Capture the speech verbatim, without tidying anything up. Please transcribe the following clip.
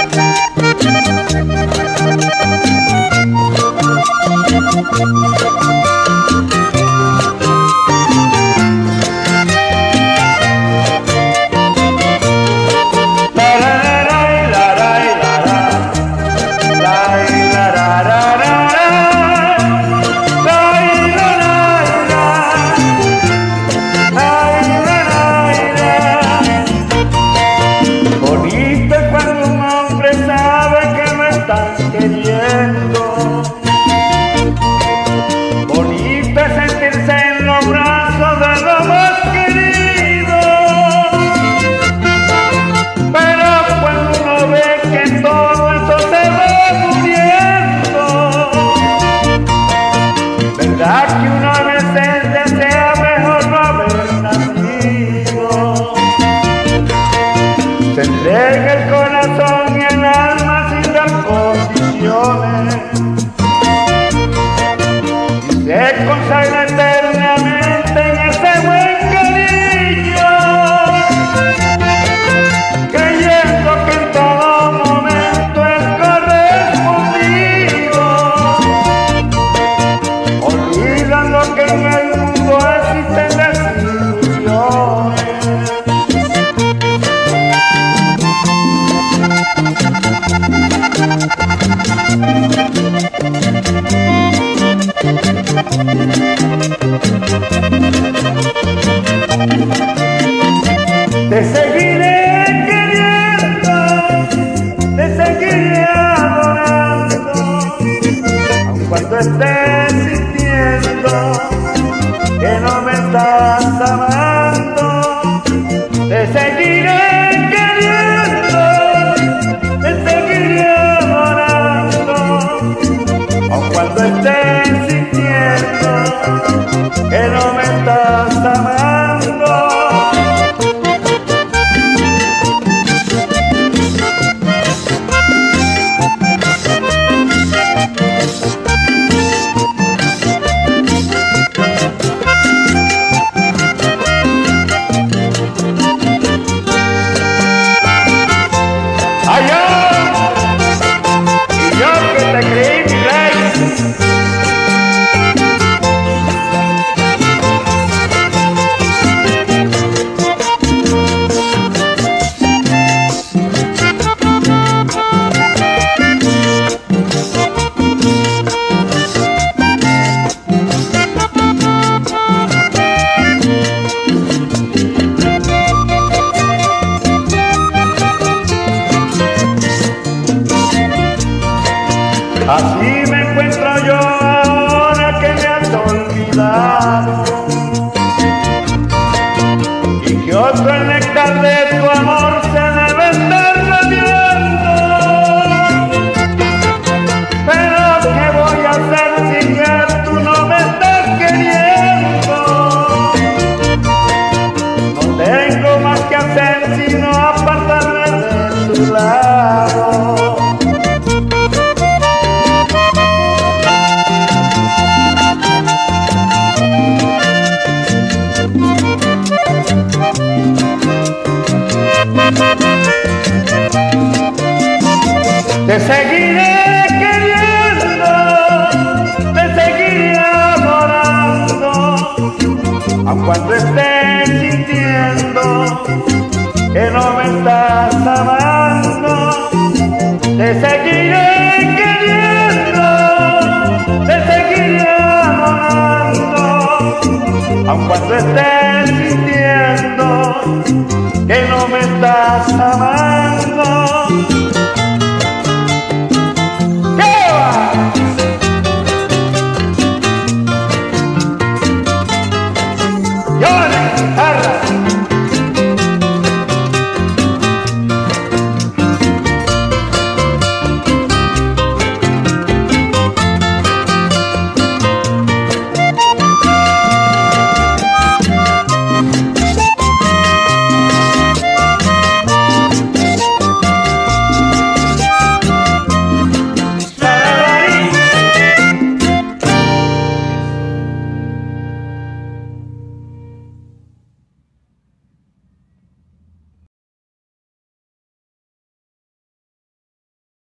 Bonito es sentirse en los brazos de lo más querido, pero cuando uno ve que todo eso se va muriendo, verdad que uno a veces desea mejor no haber nacido. Se entrega el corazón y el alma sin dar condiciones, se consagra eternamente en ese buen cariño, creyendo que en todo momento es correspondido, olvidando que en el mundo existen desilusiones. Te seguiré queriendo, te seguiré adorando, aun cuando estés sintiendo que no me estás amando. Te seguiré queriendo, te seguiré adorando, aun cuando estés sintiendo que no me estás amando. Allá, y yo que te creí mi rey. Así me encuentro yo ahora que me has olvidado, y que otro el néctar de tu amor se debe estar radiando. Pero ¿qué voy a hacer si ya tú no me estás queriendo? No tengo más que hacer sino apartarme de tu lado. Te seguiré queriendo, te seguiré adorando, aun cuando estés sintiendo que no me estás amando. Te seguiré queriendo, te seguiré adorando, aun cuando estés sintiendo que no me estás amando.